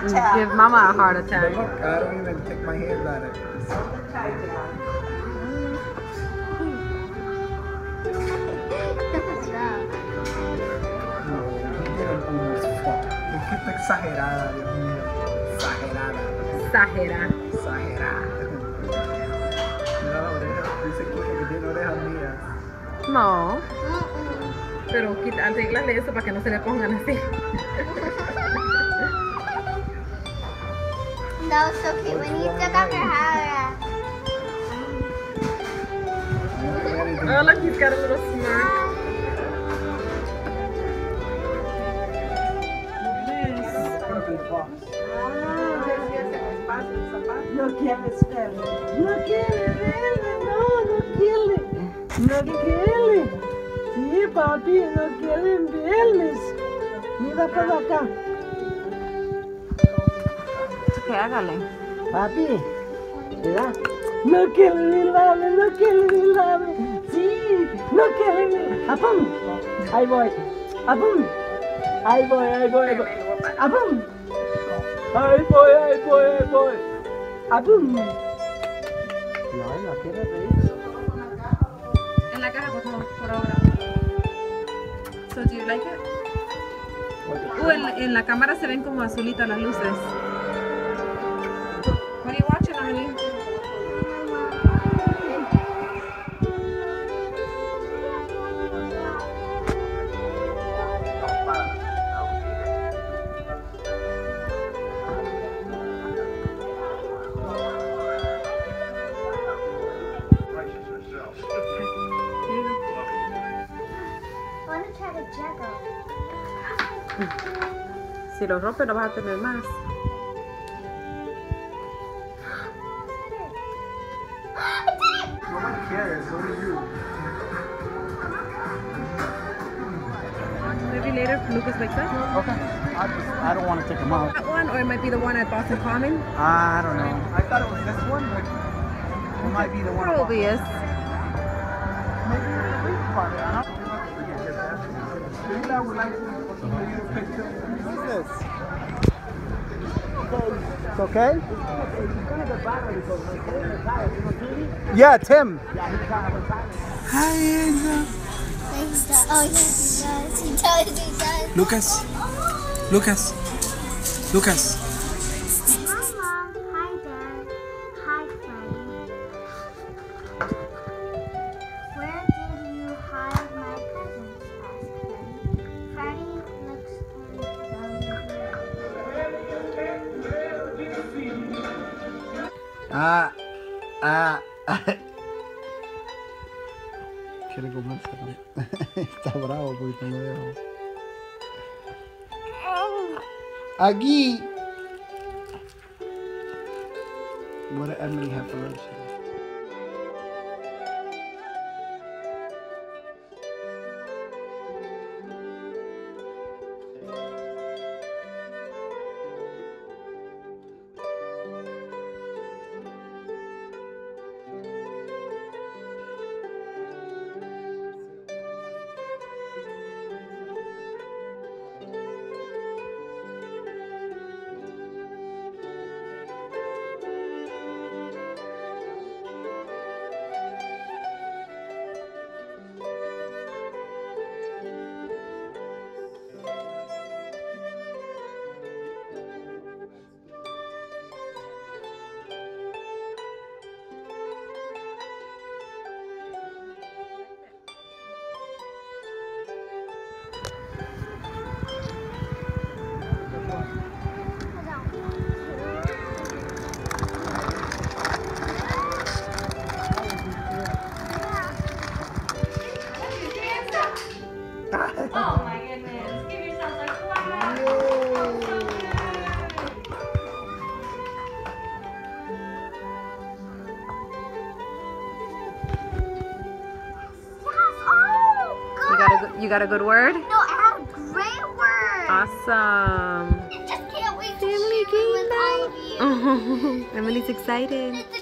attack. Give Mama a heart attack. Look, I don't even take my hands on it. Qué exagerada, Dios mío. Exagerada. Exagera. Exagerada. Mira la oreja. Dice que tiene orejas mías. No. Pero arreglarle eso para que no se le pongan así. That was so cute when you took off your hat. Oh, look, he's got a little smirk. No quieres verme. No quieres verme. No quiere. Sí, papi, no quieren verme. Mira para acá. ¿Qué? Hágale. Papi, ¿verdad? No quiere mirarme. Sí, no quiere mirarme. ¡Apum! Ahí voy. ¡Apum! Ahí voy. ¡Apum! Ahí voy. ¡Apum! No quiere reír. En la caja, por favor, por ahora. So, do you like it? En la cámara se ven como azulitas las luces. What are you watching, Amelie? Si lo rompes no vas a tener más. No one cares, only you. Maybe later Lucas wakes up. Okay. I don't want to take them out. That one, or it might be the one at Boston Common. I don't know. I thought it was this one, but it might be the one. Probably is. Maybe the big part. I don't know. I would like to picture. What's this? It's okay? Yeah, Tim. Hi, Angel. Oh, yes, he does. Lucas. Hi, Mom. Hi, Dad. Hi, Freddie. Where did you hide my presents? Asked Freddie. Freddie looks Quiere comerse. Está bravo porque no lo dejo. Aquí. What did Emily have for lunch today? Oh my goodness. Give yourself a clap. You got a good word? No, I have a great word. Awesome. I just can't wait to Family share it with all of you. Emily's excited. It's